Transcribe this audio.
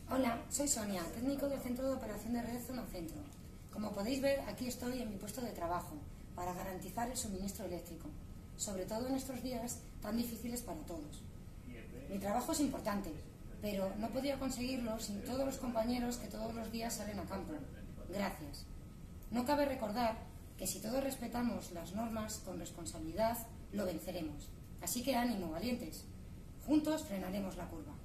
Hola, soy Sonia, técnico del Centro de Operación de Red Zona Centro. Como podéis ver, aquí estoy en mi puesto de trabajo para garantizar el suministro eléctrico, sobre todo en estos días tan difíciles para todos. Mi trabajo es importante, pero no podría conseguirlo sin todos los compañeros que todos los días salen a campo. Gracias. No cabe recordar que si todos respetamos las normas con responsabilidad, lo venceremos. Así que ánimo, valientes. Juntos frenaremos la curva.